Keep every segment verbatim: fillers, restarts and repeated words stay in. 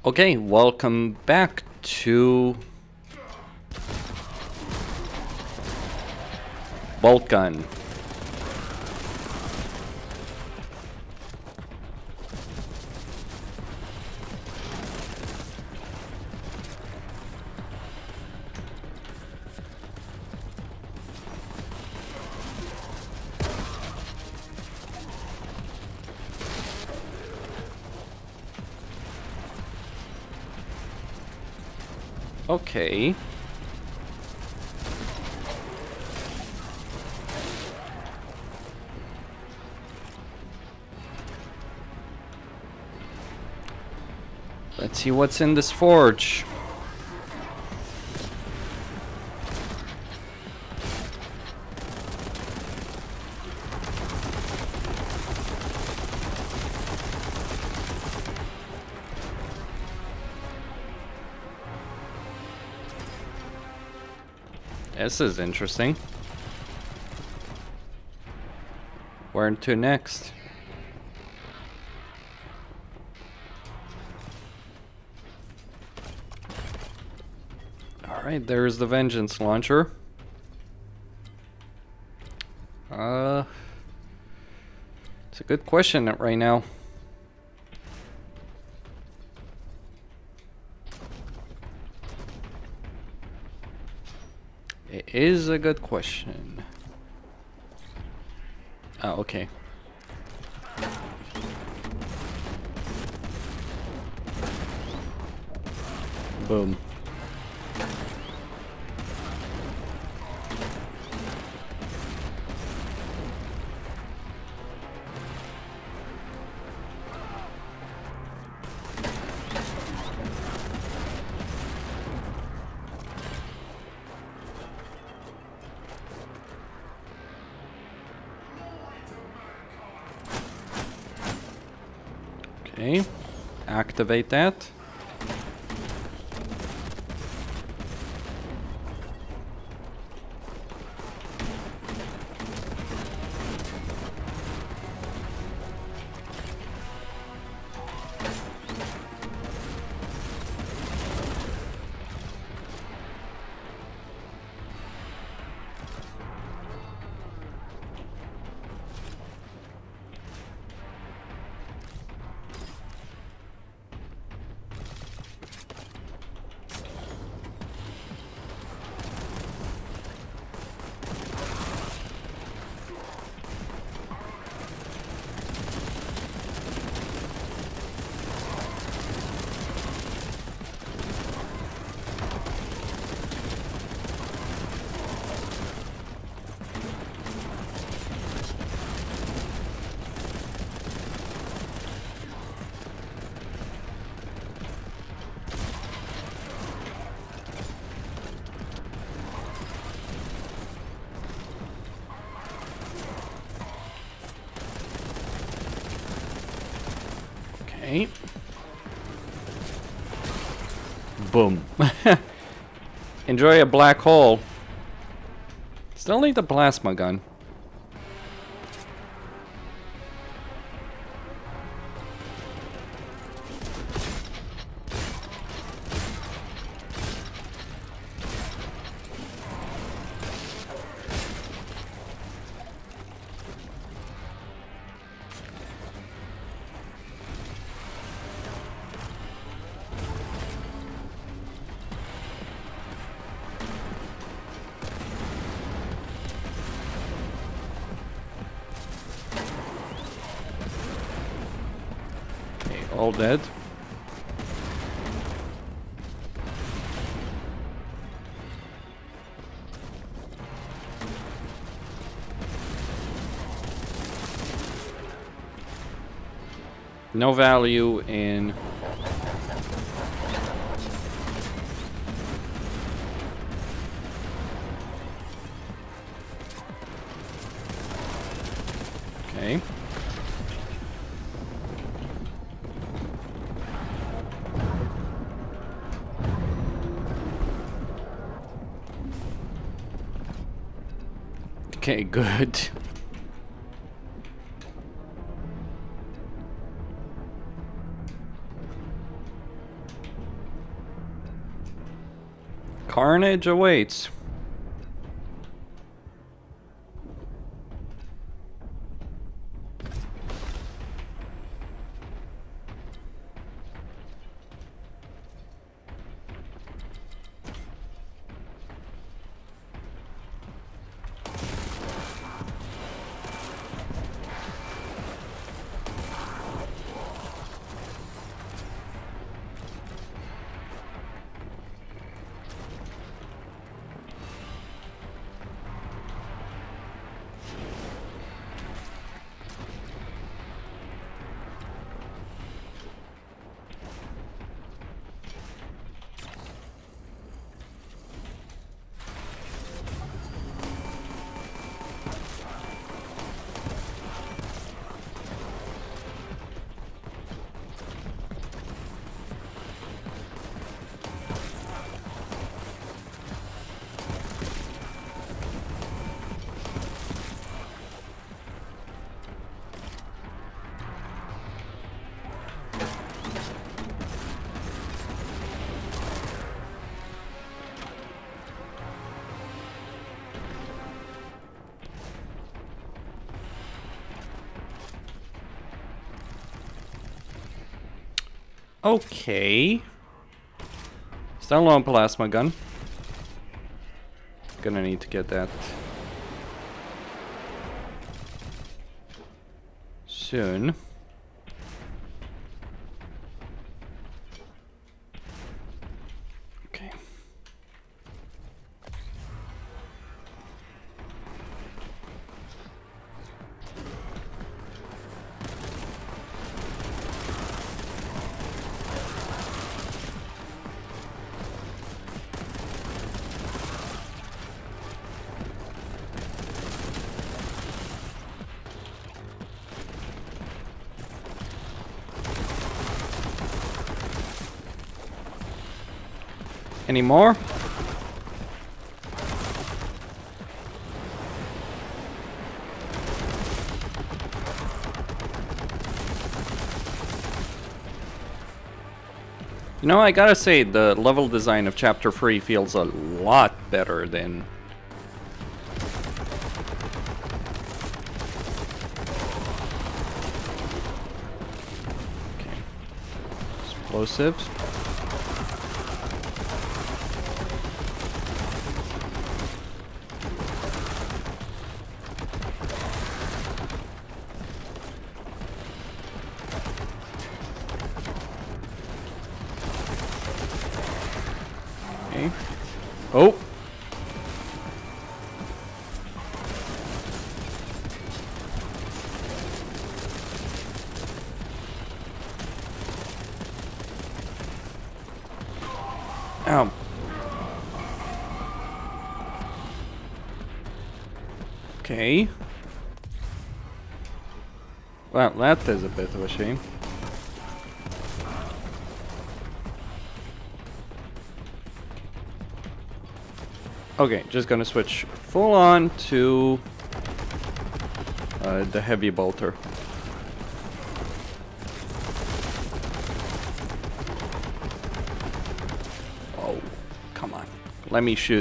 Okay, welcome back to Bolt Gun. Okay. Let's see what's in this forge. This is interesting. Where to next? Alright, there's the Vengeance Launcher. Uh, it's a good question right now. It is a good question. Oh, okay. Boom. Okay, activate that. Okay. Boom. Enjoy a black hole. Still need the plasma gun. All dead. No value in okay. Okay, good. carnage awaits. Okay. Standalone plasma gun. Gonna need to get that soon. Okay. Any more? You know, I gotta say, the level design of Chapter three feels a lot better than... Okay. Explosives. Oh! Ow. Okay. Well, that is a bit of a shame. Okay, just gonna switch full on to uh, the heavy bolter. Oh, come on. Let me shoot.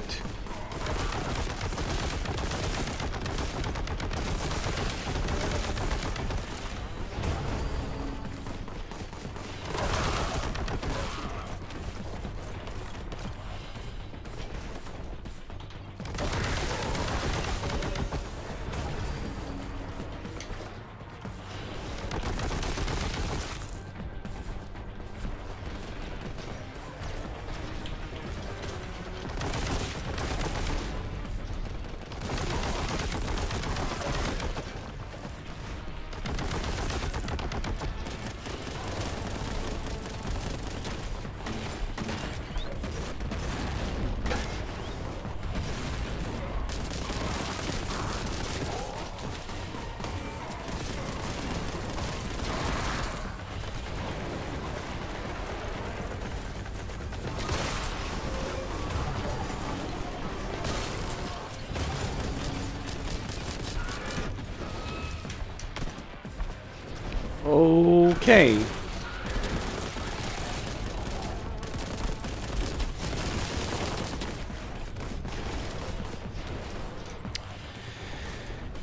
Okay.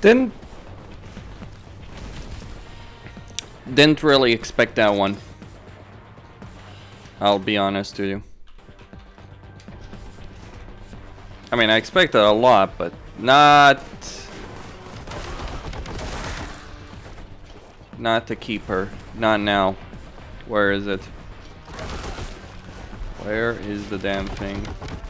Didn't didn't really expect that one. I'll be honest with you. I mean, I expected a lot, but not not the keeper. Not now. Where is it? Where is the damn thing?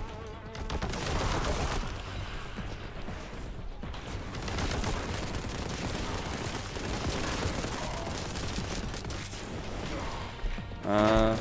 Uh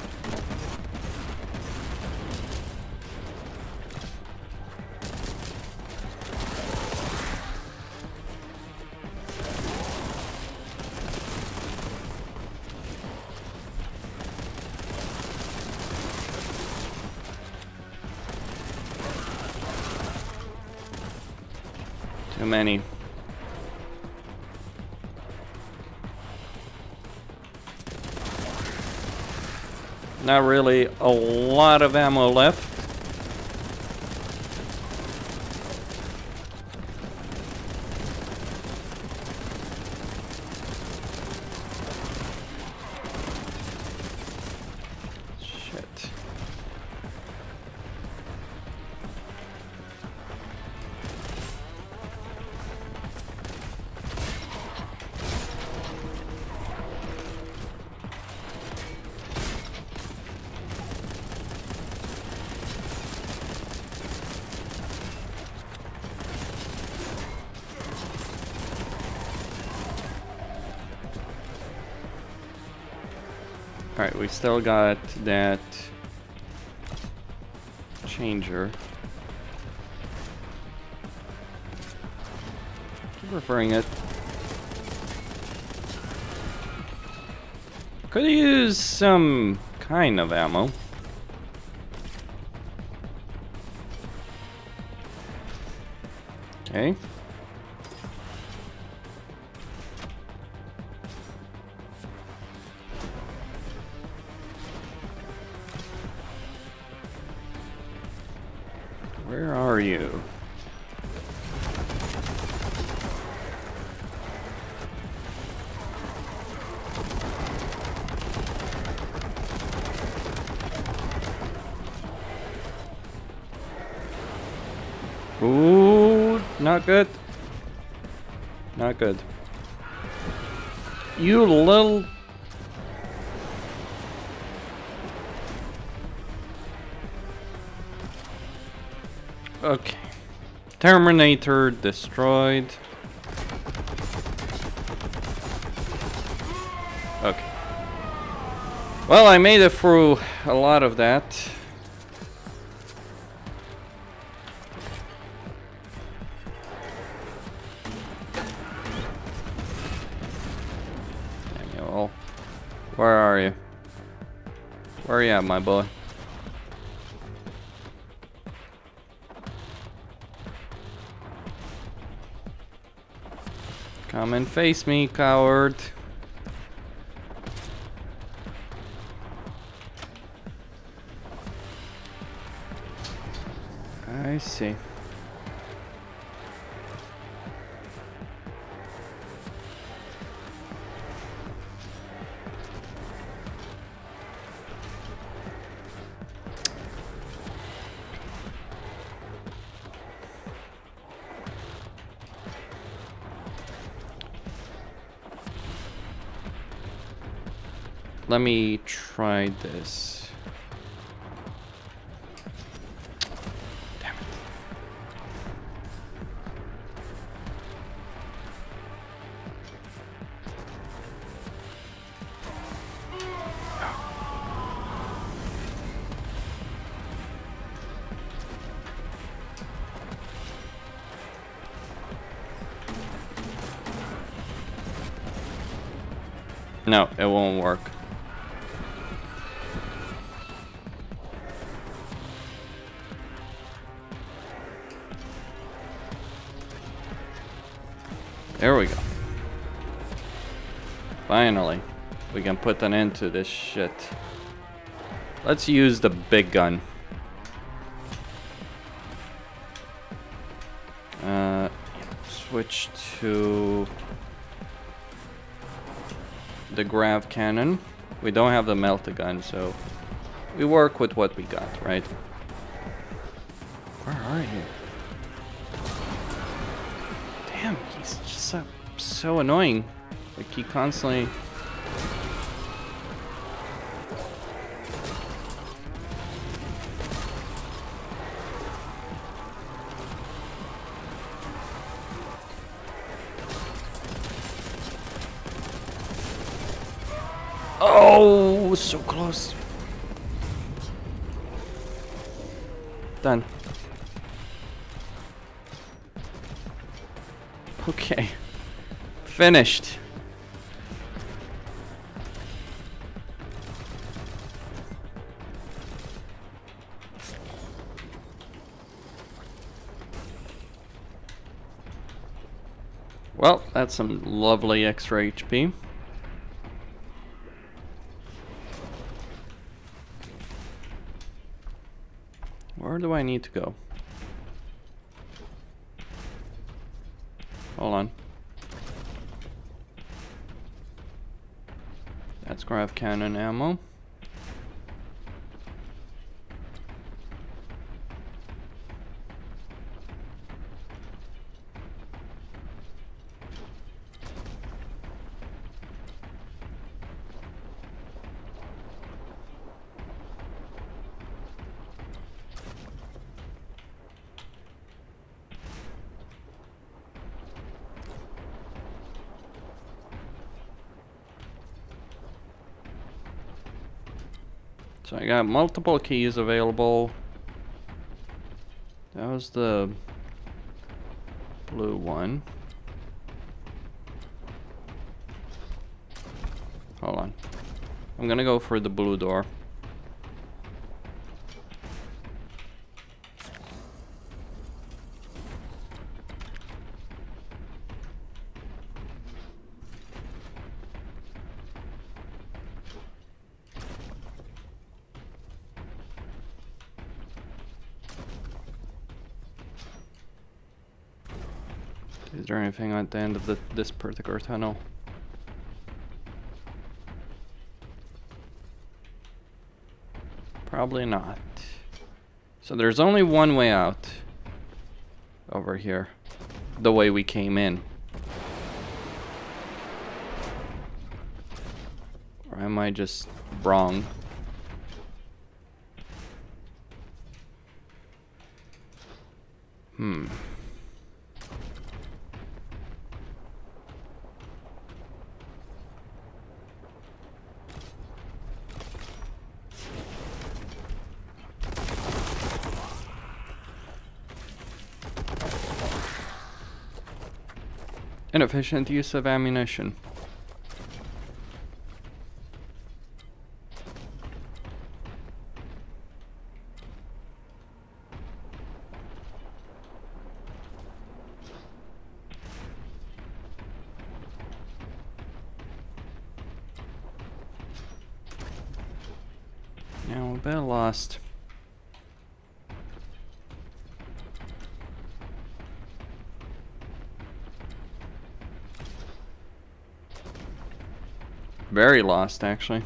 Too many. Not really a lot of ammo left. Shit. Alright, we still got that changer. Keep referring it. Could use some kind of ammo. Okay. Where are you? Ooh, not good. Not good. You little... Okay. Terminator destroyed. Okay. Well, I made it through a lot of that. Daniel, where are you? Where are you at, my boy? Come and face me, coward. I see. Let me try this. Damn it. No, it won't work. There we go. Finally, we can put an end to this shit. Let's use the big gun. Uh, switch switch to the grav cannon. We don't have the melta-gun, so we work with what we got, right? Where are you? Damn, he's just so, so annoying. Like, he constantly... Oh, so close. Done. Okay. Finished. Well, that's some lovely extra H P. Where do I need to go? Hold on. That's grav cannon ammo. So I got multiple keys available. That was the blue one. Hold on. I'm gonna go for the blue door. Is there anything at the end of the, this particular tunnel? Probably not. So there's only one way out. Over here. The way we came in. Or am I just wrong? Hmm. Inefficient use of ammunition. Now we're a bit lost. Very lost, actually.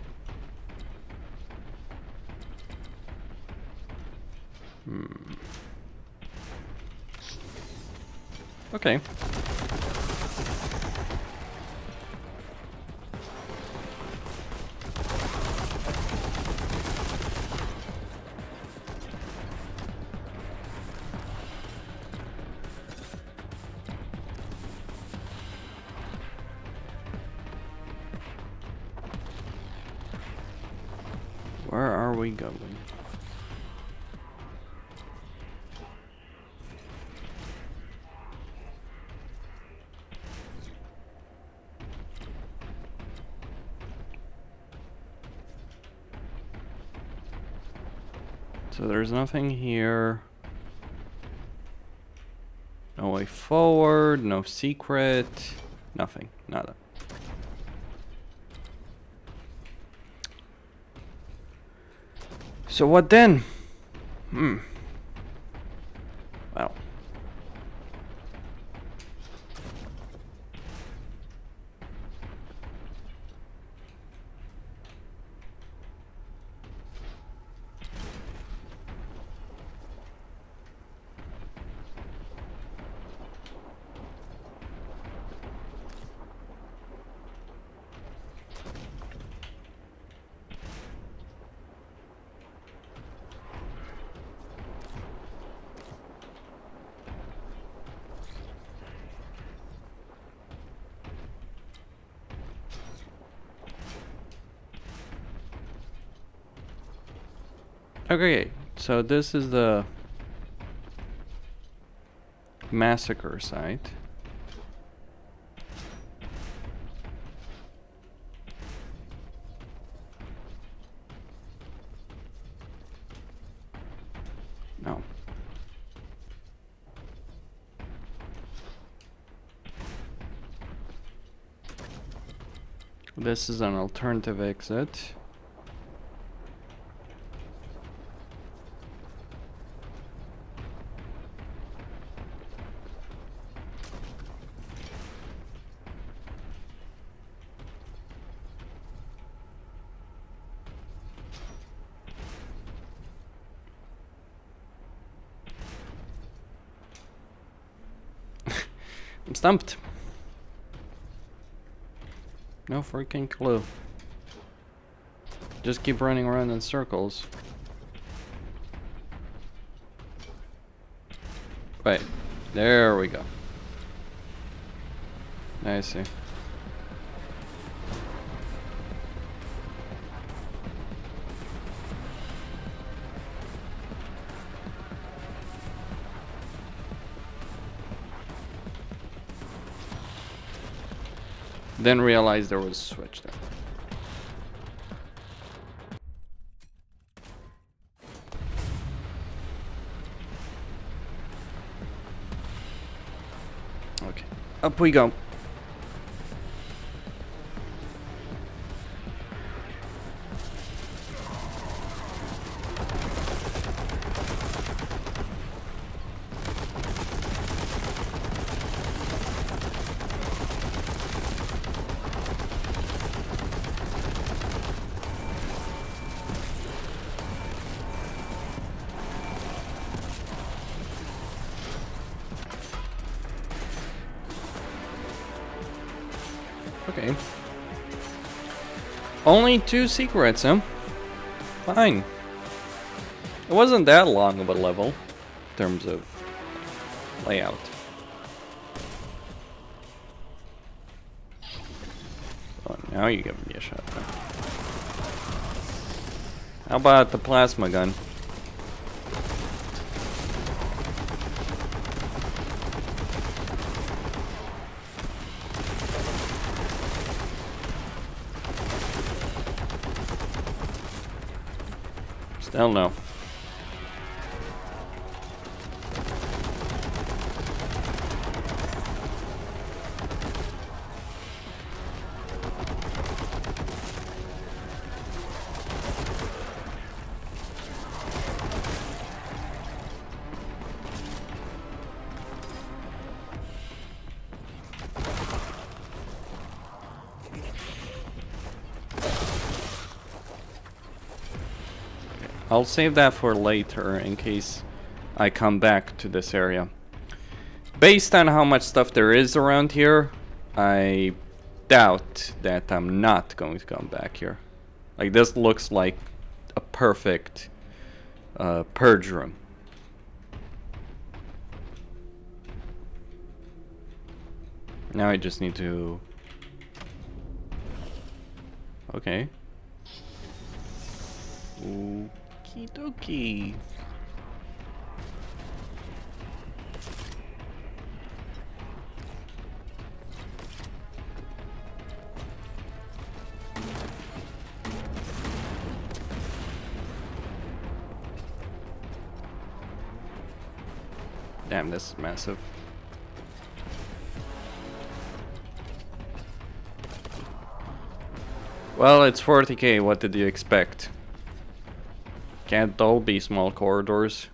Hmm. Okay. Where are we going? So there's nothing here. No way forward, no secret, nothing, nada. So what then? Hmm. Well. Okay, so this is the massacre site. No. This is an alternative exit. I'm stumped. No freaking clue. Just keep running around in circles. Right. There we go. I see. Then realized there was a switch there. Okay, up we go. Okay. Only two secrets, huh? Fine. It wasn't that long of a level in terms of layout. Oh, now you give me a shot. How about the plasma gun? Still no. I'll save that for later in case I come back to this area. Based on how much stuff there is around here, I doubt that I'm not going to come back here. Like, this looks like a perfect uh, purge room. Now I just need to... Okay. Okie dokie. Damn, this is massive. Well, it's forty K, what did you expect? Can't all be small corridors.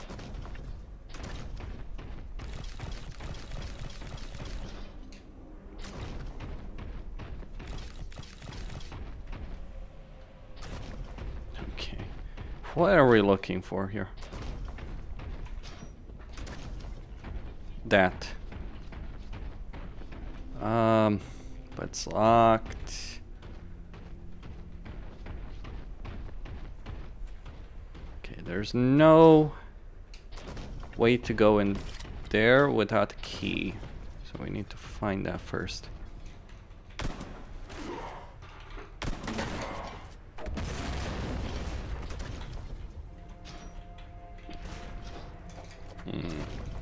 Okay. What are we looking for here? That. Um, but it's locked. Okay, there's no way to go in there without a key. So we need to find that first. Hmm.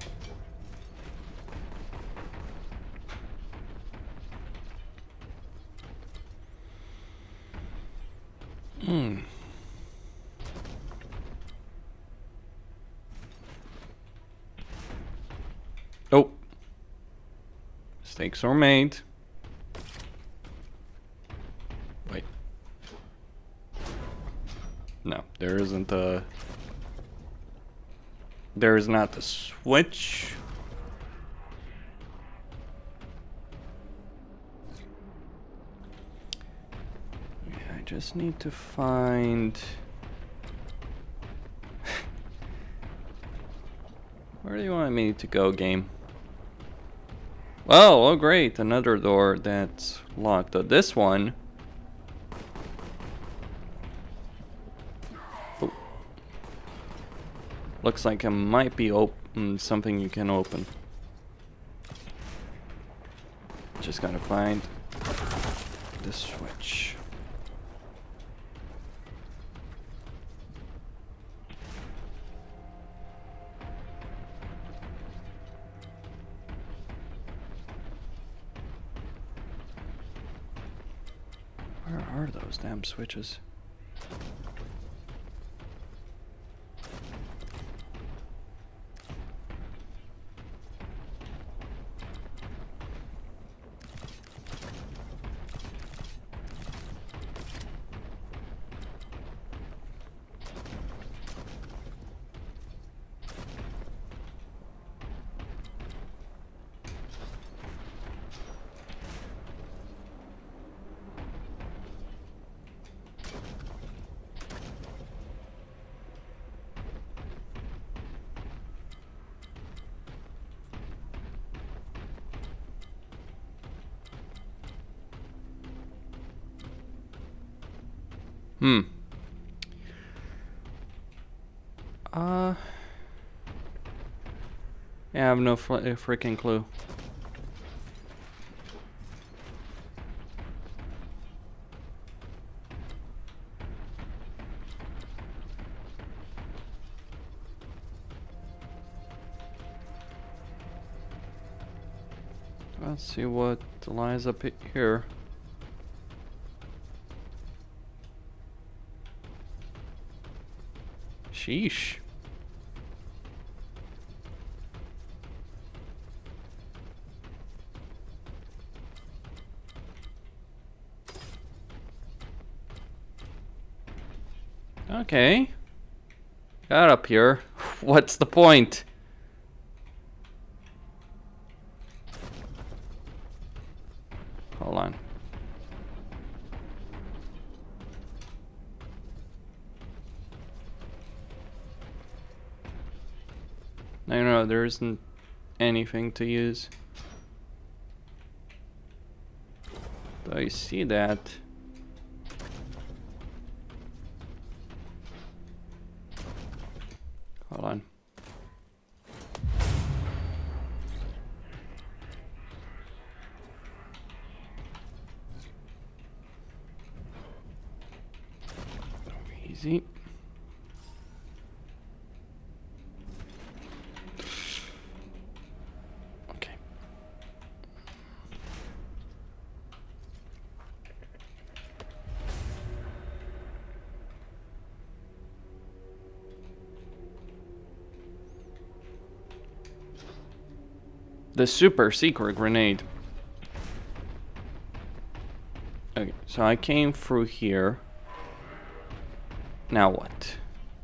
Hmm. Oh. Mistakes are made. Wait. No, there isn't a... There is not the switch. Yeah, I just need to find... Where do you want me to go, game? Oh, oh great, another door that's locked. Uh, this one... Oh. Looks like it might be open, something you can open. Just gotta find the switch. Where are those damn switches? Hmm. Uh. Yeah, I have no fl freaking clue. Let's see what lies up here. Sheesh. Okay. Got up here. What's the point? Hold on. No, no, there isn't anything to use. Do I see that? Hold on. Easy. Okay. The super secret grenade. Okay, so I came through here. Now what?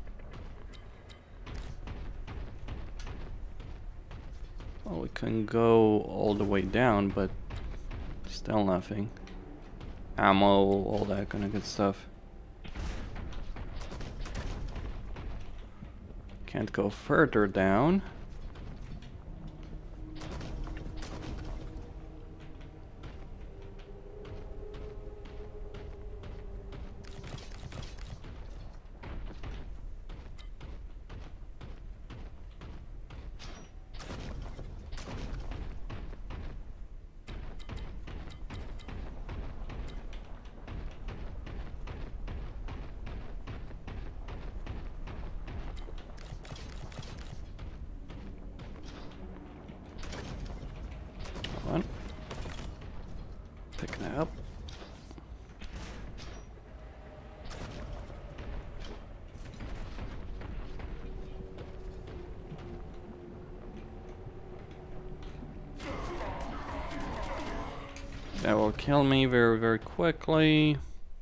Well, we can go all the way down, but still nothing. Ammo, all that kind of good stuff. Can't go further down. That will kill me very, very quickly.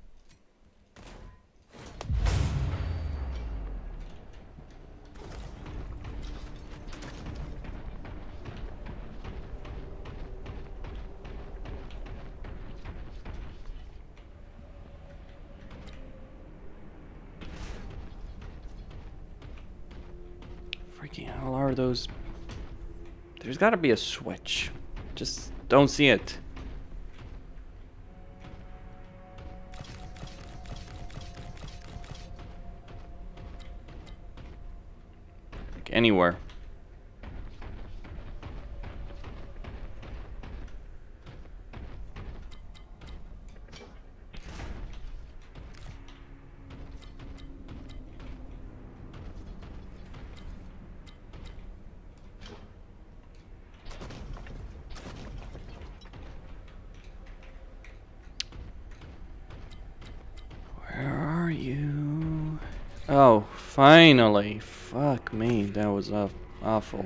Freaking hell are those? There's gotta be a switch. Just don't see it. Like anywhere. Oh, finally. Fuck me, that was uh, awful.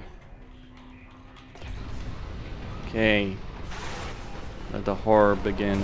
Okay. Let the horror begin.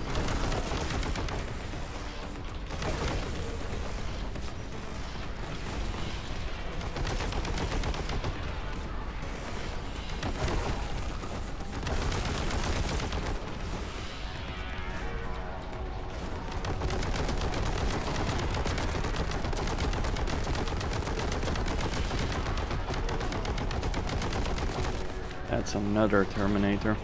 That's another Terminator.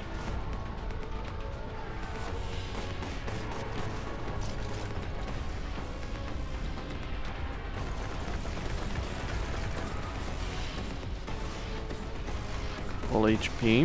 Full H P.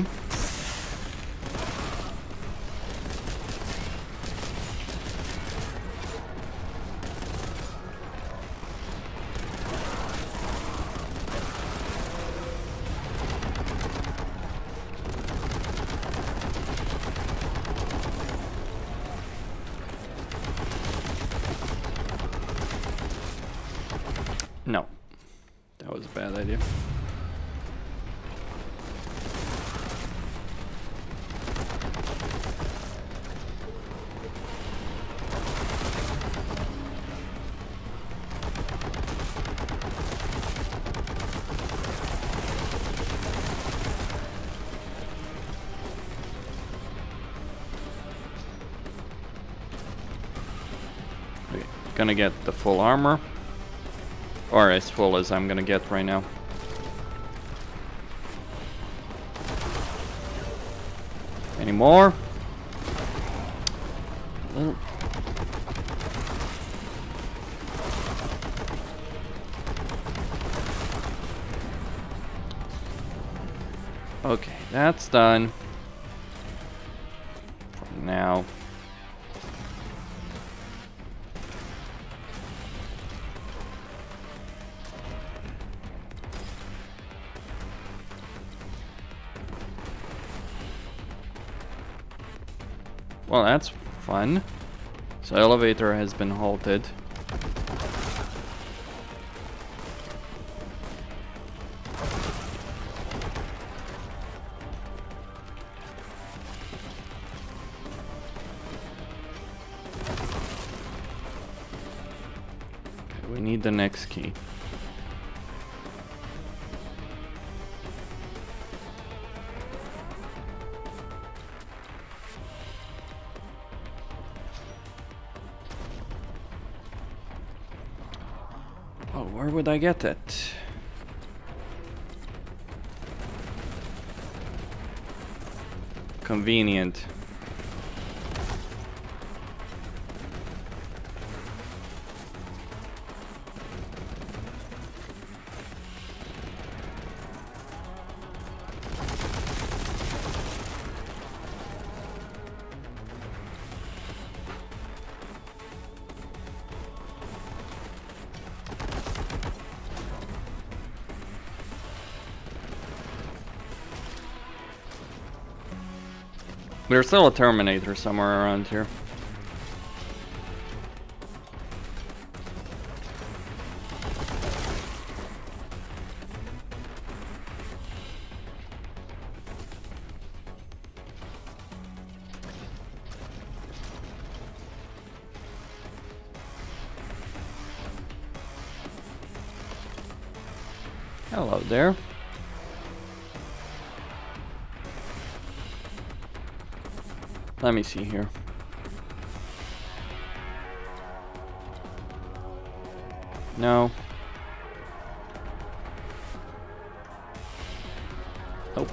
No, that was a bad idea. Okay, gonna get the full armor. Or as full as I'm gonna get right now. Any more? Little. Okay, that's done. For now. Well, that's fun. So elevator has been halted. Okay, we need the next key. Oh, where would I get it? Convenient. There's still a Terminator somewhere around here. Hello there. Let me see here. No. Nope.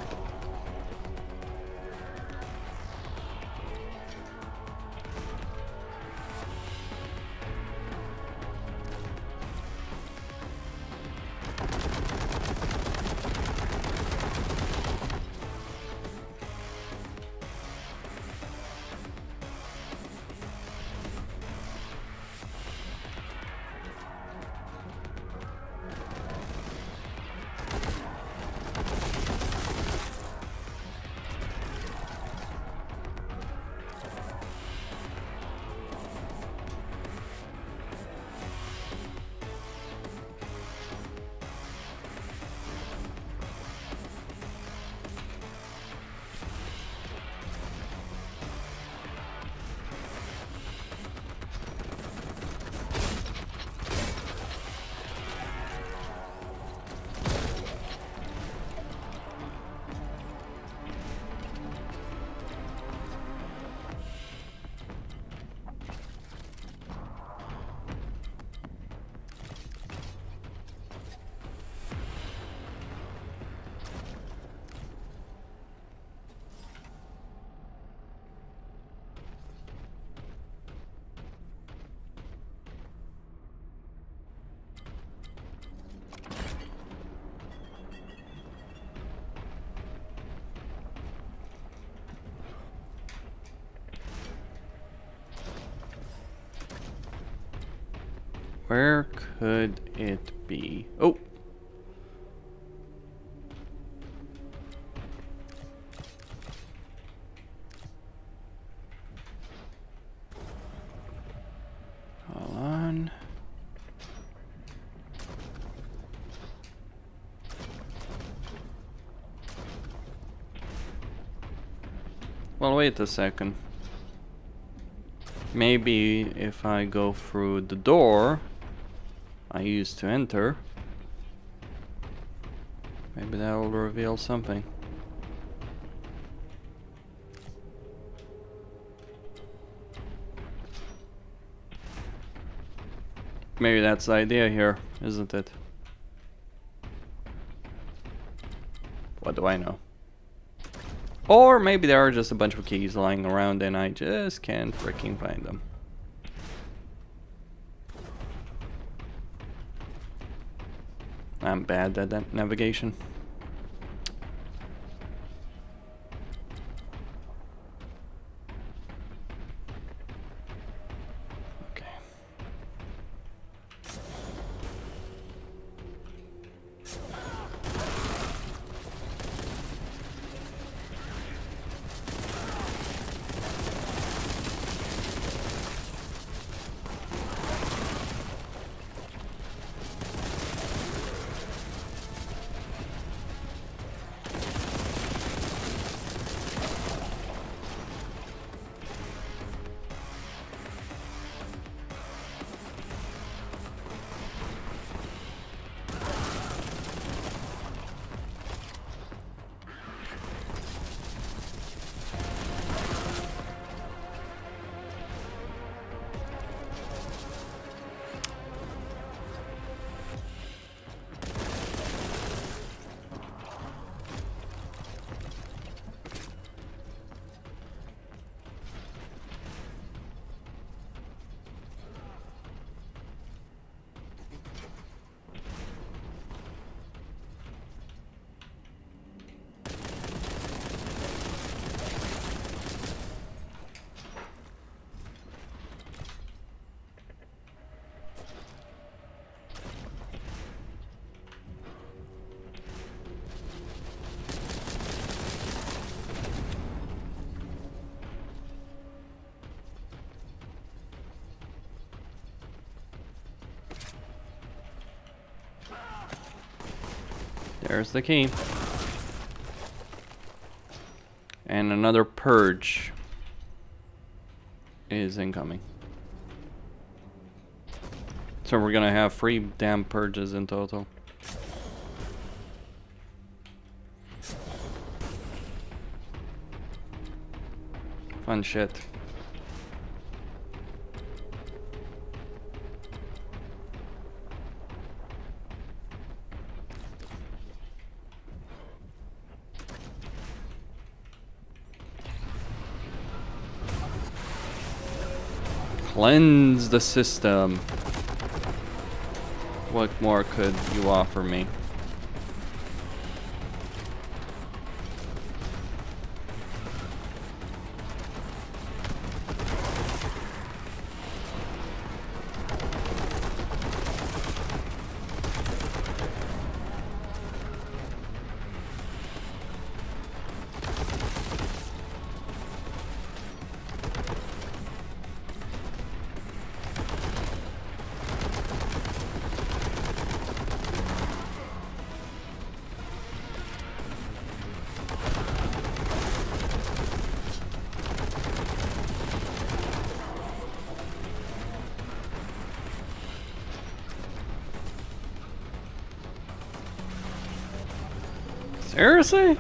Where could it be? Oh! Hold on. Well, wait a second. Maybe if I go through the door I used to enter, maybe that will reveal something. Maybe that's the idea here, isn't it? What do I know? Or maybe there are just a bunch of keys lying around and I just can't freaking find them. I'm bad at that navigation. Okay. There's the key. And another purge is incoming. So we're gonna have three damn purges in total. Fun shit. Cleanse the system. What more could you offer me? Seriously?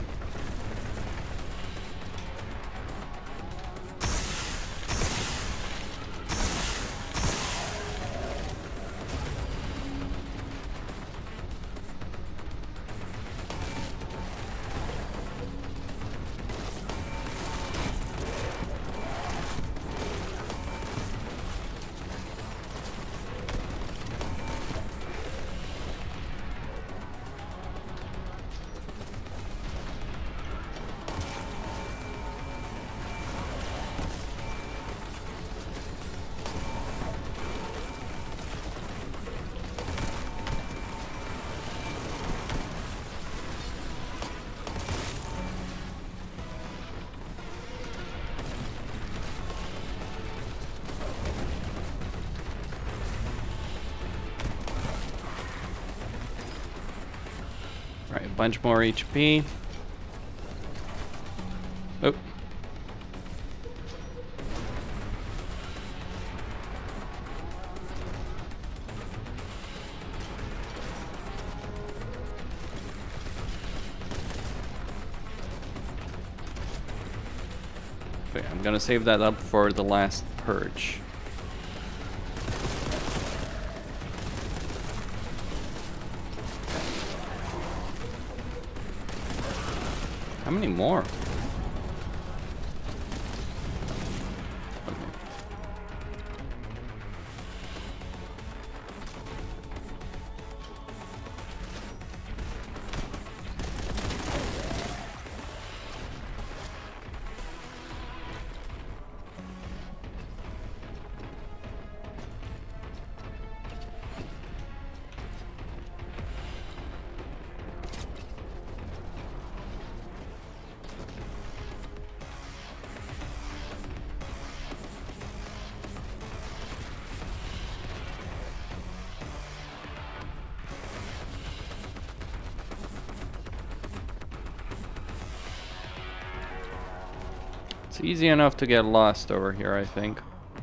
Right, a bunch more H P. Oh. Okay, I'm gonna save that up for the last purge. How many more? It's easy enough to get lost over here, I think.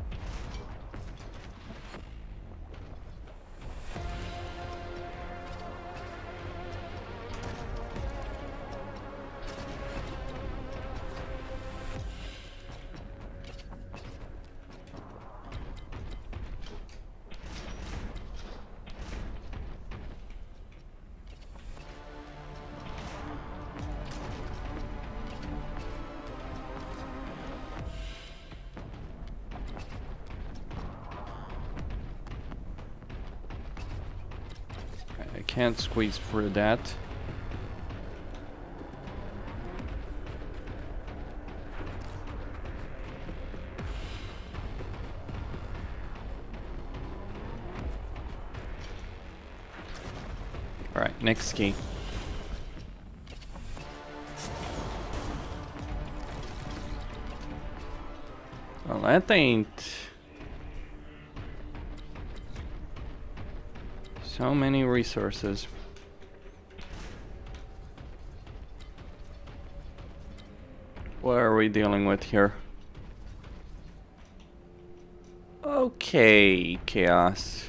I can't squeeze through that. Alright, next key. Well, that ain't... So many resources. What are we dealing with here? Okay, Chaos.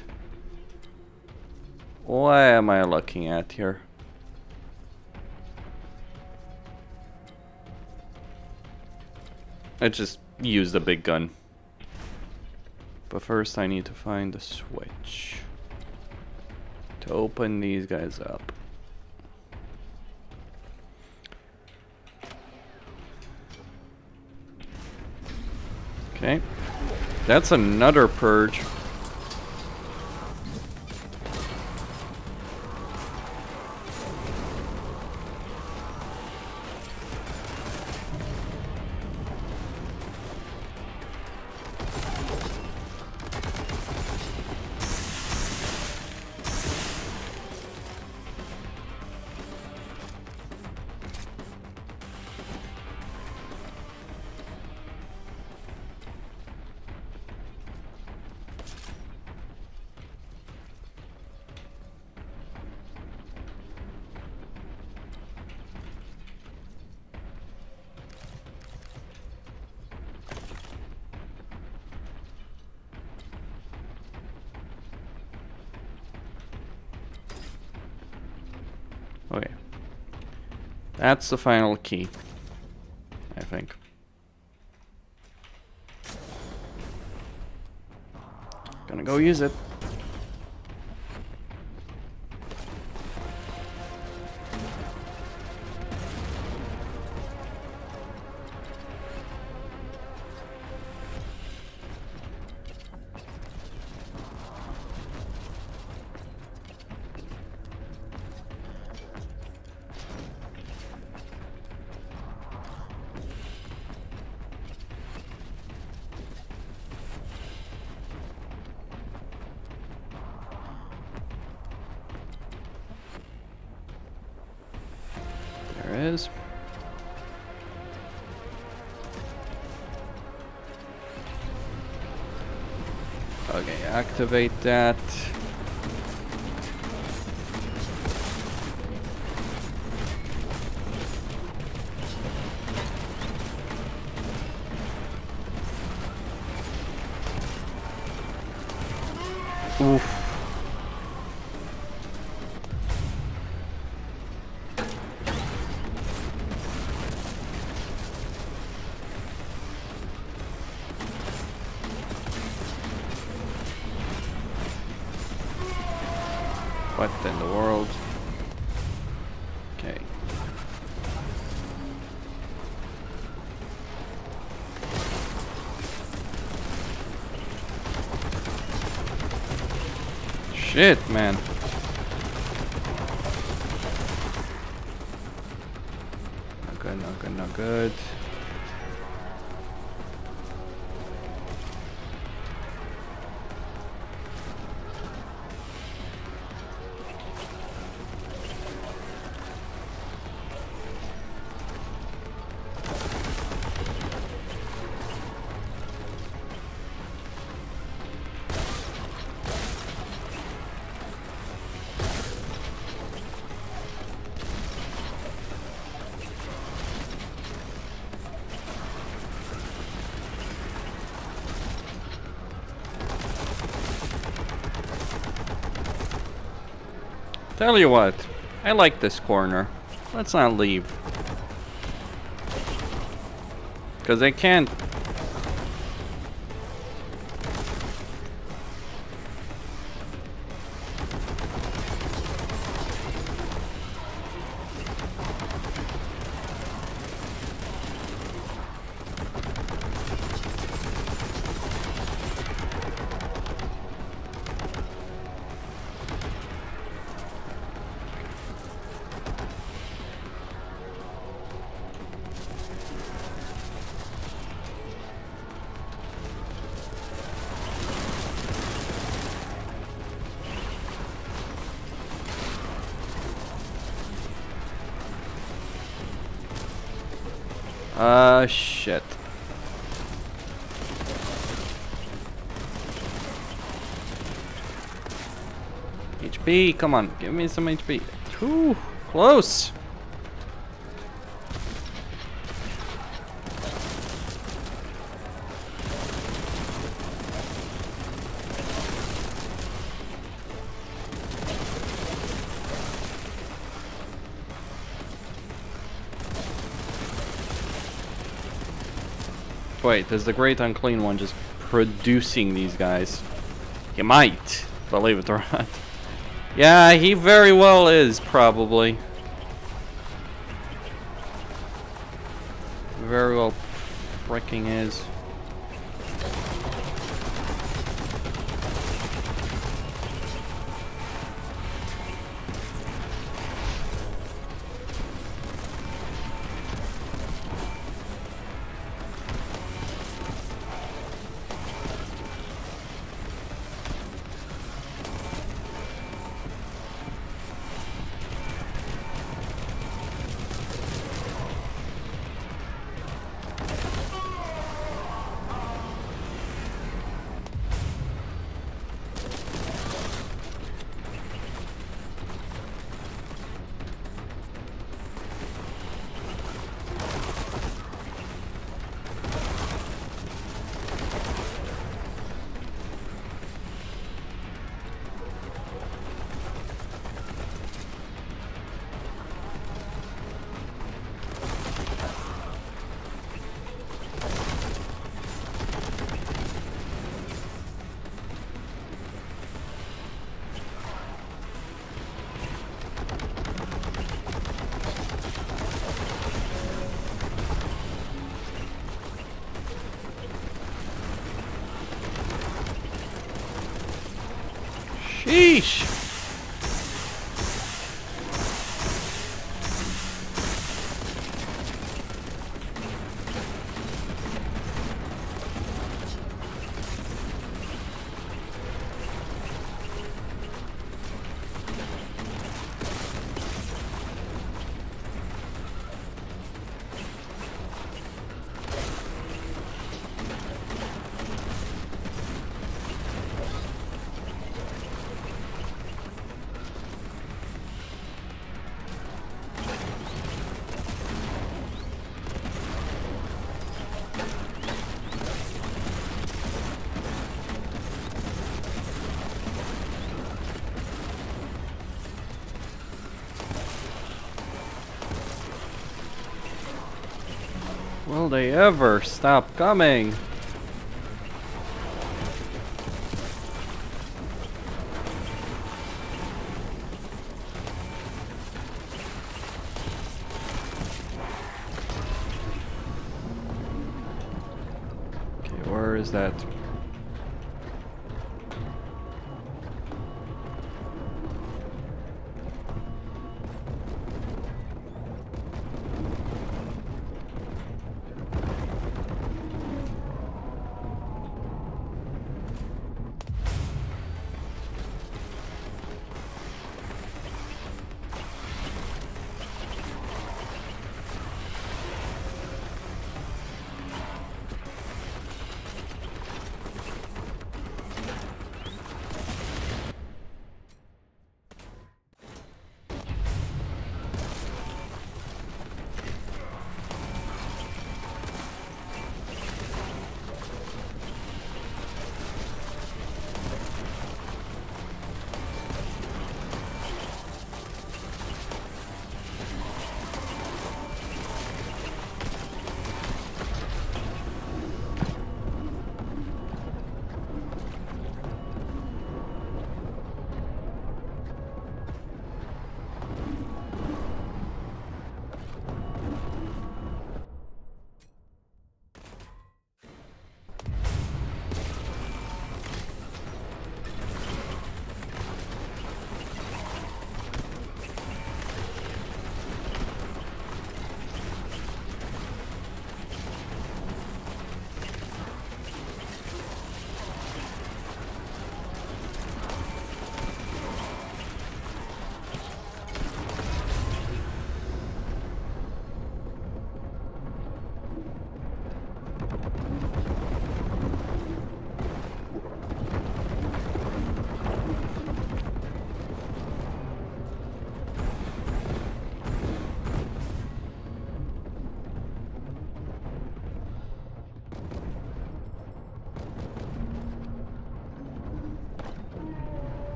What am I looking at here? It's just use the big gun. But first I need to find the switch to open these guys up. Okay, that's another purge. Okay. That's the final key, I think. Gonna go use it. There it is. Okay, activate that. Oof. What in the world? Okay. Shit, man. Not good, not good, not good. Tell you what, I like this corner. Let's not leave. Because I can't. Uh, shit. H P, come on, give me some H P. Too close. Wait, is the Great Unclean One just producing these guys? He might, believe it or not. Yeah, he very well is, probably. Very well freaking is. Sheesh! Will they ever stop coming? Okay, where is that?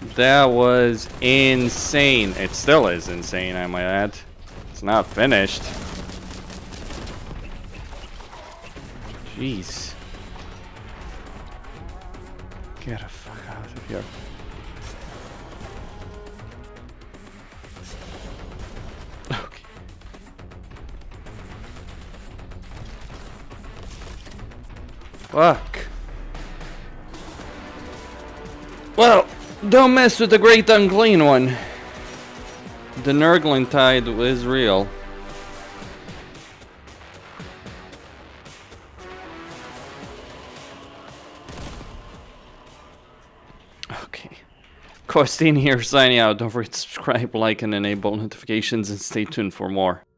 That was insane. It still is insane, I might add. It's not finished. Jeez. Get the fuck out of here. Okay. Fuck. Well, don't mess with the great unclean one. The Nurgling tide is real. Okay. Costin here signing out. Don't forget to subscribe, like, and enable notifications, and stay tuned for more.